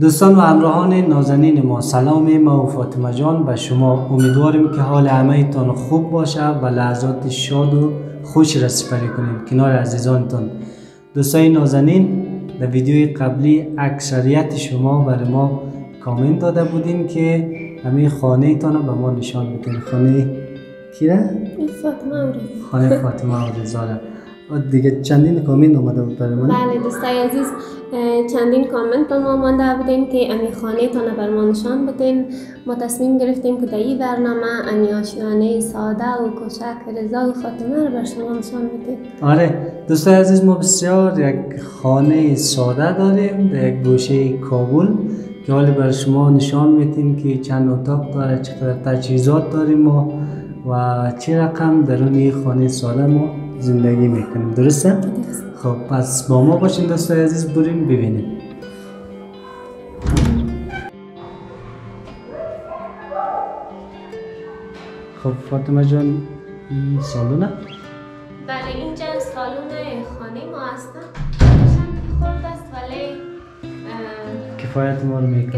دوستان و همراهان نازنین ما، سلام ما و فاطمه جان به شما. امیدواریم که حال همه تان خوب باشه و لحظات شاد و خوش را سپری کنید کنار عزیزانتان. دوستان نازنین، در ویدیوی قبلی اکثریت شما برای ما کامنت داده بودین که همین خانه تان به ما نشان بدین. خانه کی را؟ فاطمه و رضا. خانه فاطمه و رضا را. دیگه چندین کامنت اومده بود برای ما. بله دوستای عزیز، چندین کامنت به ما مانده بودین که امی خانه تان بر ما نشان بدین. ما تصمیم گرفتیم که در این برنامه امی آشیانه ساده و کوچک رضا و فاطمه را بر شما نشان بدیم. آره دوستای عزیز، ما بسیار یک خانه ساده داریم در یک گوشه کابل که حالی بر شما نشان میدیم که چند اتاق داره، چقدر تجهیزات داریم ما و چه رقم درون این خانه ساده ما زندگی میکنیم. درسته؟ خب پس با ما باشین دوستای عزیز، بریم ببینیم. خب فاطمه جان، این سالونه؟ بله اینجا سالون خانه ما هستن. چند خورد است ولی کفایت ما رو میکنه.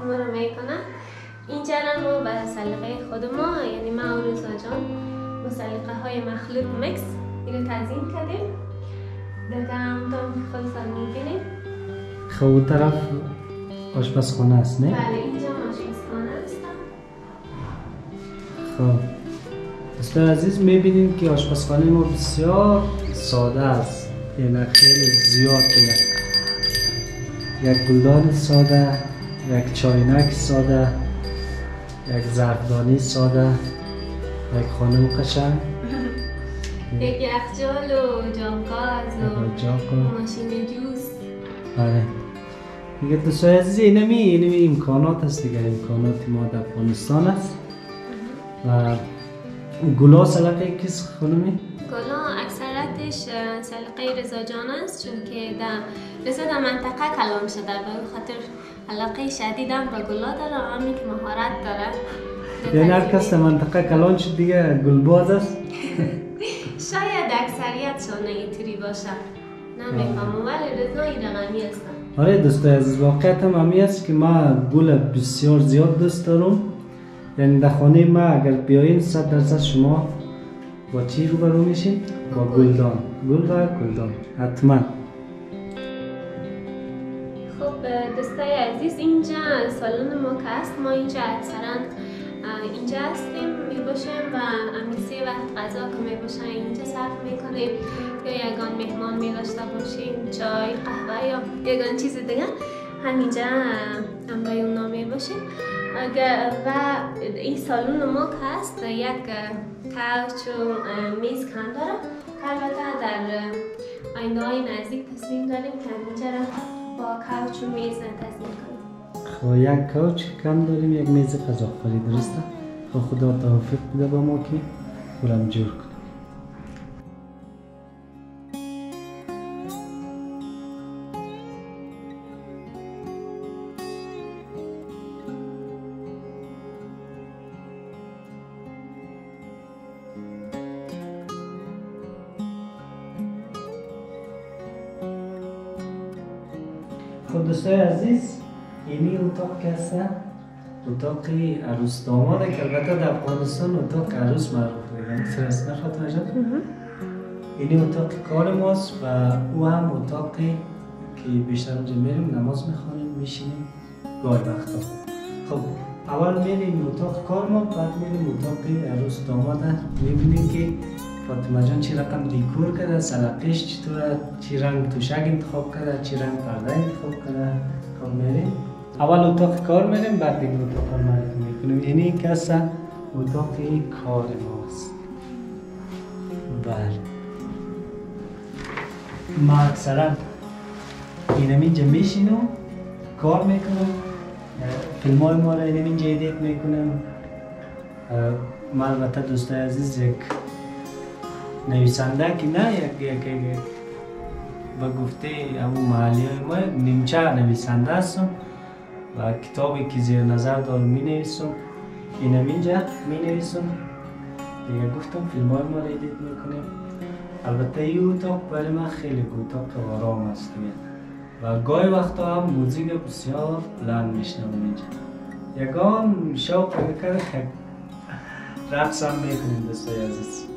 اینجا ما به سلیقه خود ما، یعنی ما و رضا جان با سلیقه های مخلوط مکس اینو تزیین کردیم. دیگه همونطور که خودتان میبینید. خب اون طرف آشپزخانه است نه؟ بله اینجا آشپزخانه است. خب دوستان عزیز، میبینیم که آشپزخانه ما بسیار ساده است، یعنی خیلی زیاد یک گلدان ساده، یک چاینک ساده، یک ظرفدانی ساده، یک خانم قشنگ، یک یخچال و جامگاز و ماشین جوس. آره دیگه دوستان عزیز، اینمی امکانات است دیگه، امکانات ما در افغانستان است. و گلا سلیقه کس خانمی؟ گلا اکثرتش سلیقه رضا جان است، چون که رضا در منطقه کلان شده، به خاطر علاقه شدید هم به گلا داره، همین که مهارت داره. یعنی هر کس در منطقه کلان شد دیگه گلباز است؟ شاید اکثریتشان اینطوری باشه، نمیفهمم، ولی رضا این رقمی هستن. آره دوستای عزیز، واقعیت هم همی است که ما گل بسیار زیاد دوست دارم. یعنی در خانه ما اگر بیایین 100% شما با چی روبرو میشین؟ با گلدان، گل و گلدان حتما. خب دوستای عزیز، اینجا سالن ما که هست. ما اینجا اکثرا اینجا هستیم میباشیم و امیسی وقت غذا که میباشن اینجا صرف میکنیم، یا یگان مهمان میداشته باشیم، چای، قهوه یا یگان چیز دیگه همینجا امرای اونا میباشیم. و این سالن ما که هست یک کوچ و میز کم داره که البته در آینده های نزدیک تصمیم داریم که اینجا با کوچ و میز تزیین کنیم. خب یک کوچ کم داریم، یک میز غذاخوری، درسته؟ خب خدا توفیق بده با ما که برام جور کنیم. خب دوستای عزیز، اینی اتاق که هست اتاق عروس داماده که البته در افغانستان اتاق عروس معروفه، یعنی سرست نفت جان. اینی اتاق کار ماست و او هم اتاقی که بیشتر اونجا میریم نماز میخوانیم، میشینیم گاهی وقتا. خب اول میریم اتاق کار ما، بعد میریم اتاق عروس داماده، میبینیم که فاطمه جان چی رقم دیکور کرده، سلیقه‌اش چطوره، چی رنگ توشک انتخاب کرده، چی رنگ پرده انتخاب کرده. خب میریم اول اتاق کار میریم، بعد دیگه اتاق معرفی میکنیم. یعنی این که اصلا اتاق کار ماست. بله ما اکثرا اینجا میشینم کار میکنم، فیلم های ما را اینجا ایدیت میکنم. ما البته دوستای عزیز یک نویسنده که نه یک با گفته همون محلی های ما نیمچه نویسنده هستم و کتابی که زیر نظر دارم می نویسم، اینم اینجا می نویسم دیگه. گفتم فیلم های ما را ایدیت میکنیم. البته این اتاق برای من خیلی اتاق آرام است دیگه. و گاهی وقتا هم موزیک بسیار بلند میشنویم اینجا. یگان شوق میکنه رقص هم میکنیم دوستای عزیز.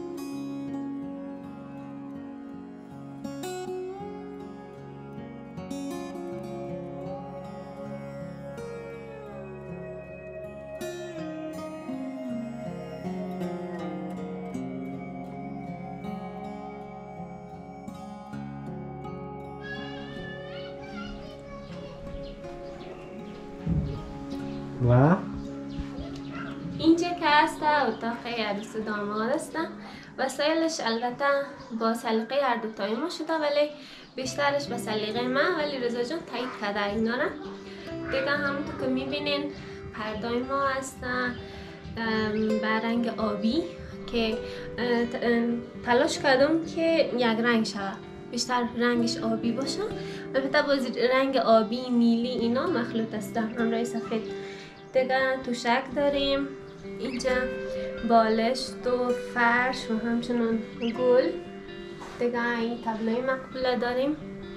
و اینجا که هست اتاق عروس و داماد است. وسایلش البته با سلیقه هر دوتای ما شده ولی بیشترش به سلیقه من، ولی رضا جان تایید کرده اینا را. دیگه همونطور که میبینین پردای ما هستن به رنگ آبی که تلاش کردم که یک رنگ شود، بیشتر رنگش آبی باشه. البته باز رنگ آبی میلی اینا مخلوط است همراه سفید. دیگه توشک داریم اینجا، بالشت و فرش و همچنان گل. دیگه این تابلوی مقبوله داریم.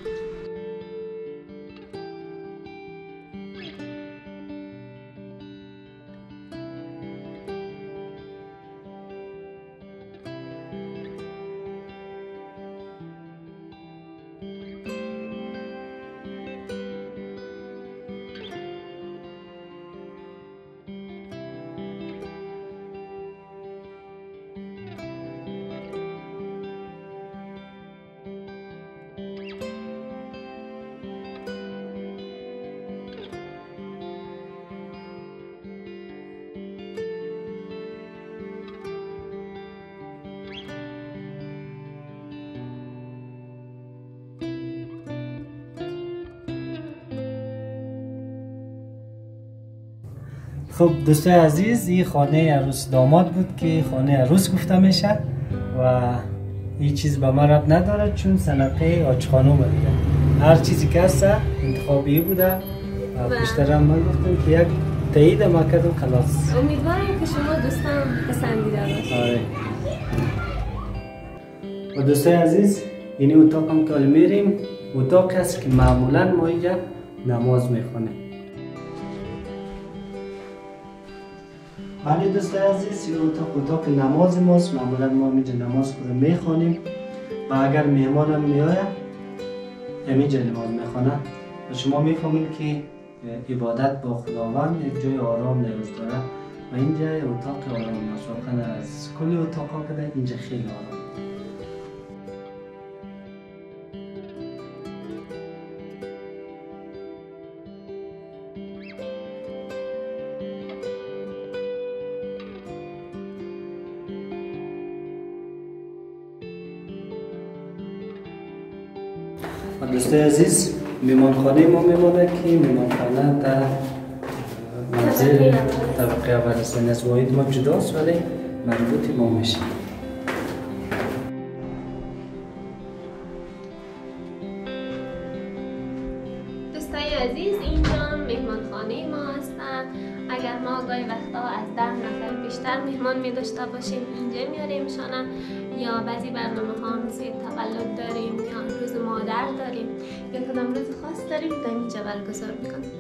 خب دوستای عزیز، این خانه عروس داماد بود که خانه عروس گفته میشه و این چیز به من ربط نداره چون سنقه آچخانو بوده. هر چیزی که هست انتخابی بوده و بیشتر من گفتم که یک تایید ما کردم خلاص. امیدوارم که شما دوستان پسندیده باشید. آره. و دوستای عزیز، این اتاق هم که میریم اتاق هست که معمولا ما اینجا نماز میخونیم. بله دوستای عزیز، این اتاق نماز ماست. معمولا ما اینجا نماز خود میخوانیم و اگر مهمان هم میآید همینجا نماز میخوانن و شما میفهمید که عبادت با خداوند یک جای آرام نیاز داره و اینجا اتاق آرام است. واقعا از کل اتاقا که اینجا خیلی آرام. دوستای عزیز، میمانخانه ما میمانه که میمانخانه در منزل طبقه اول است. از واحد ما جداست ولی مربوط ما میشه. دوستای عزیز، اینجا مهمانخانه ما هستن. اگر ما گاهی وقتا از 10 نفر بیشتر مهمان می داشته باشیم اینجا میاریمشان، یا بعضی برنامه ها مثل تولد داریم یا روز مادر داریم یا کدام روز خاص داریم در اینجا برگزار میکنیم.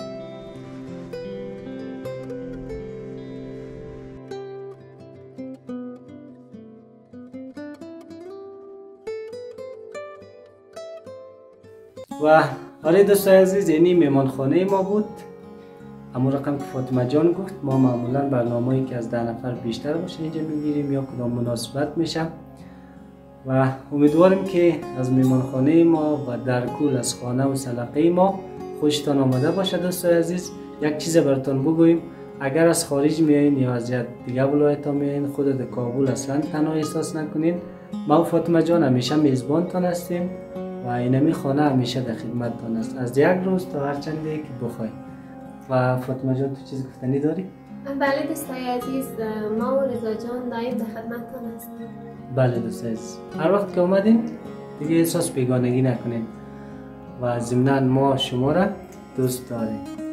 و آره دوستای عزیز، اینی مهمانخانه ما بود. همون رقم که فاطمه جان گفت، ما معمولا برنامه‌ای که از 10 نفر بیشتر باشه اینجا میگیریم یا کدام مناسبت میشه و امیدواریم که از مهمانخانه ما و در کل از خانه و سلیقه ما خوشتان آمده باشه. دوستای عزیز، یک چیز براتون بگویم، اگر از خارج میایین یا از دیگه ولایت ها میایین، خود در کابل اصلا تنها احساس نکنین. ما و فاطمه جان همیشه میزبانتان هستیم و اینمی خانه همیشه در خدمتتان است، از یک روز تا هر چندی که بخواید. و فاطمه جان، تو چیزی گفتنی داری؟ بله دوستای عزیز، ما و رضا جان دایم در خدمتتان هستیم. بله دوستای عزیز، هر وقت که اومدین دیگه احساس بیگانگی نکنین و ضمناً ما شما را دوست داریم.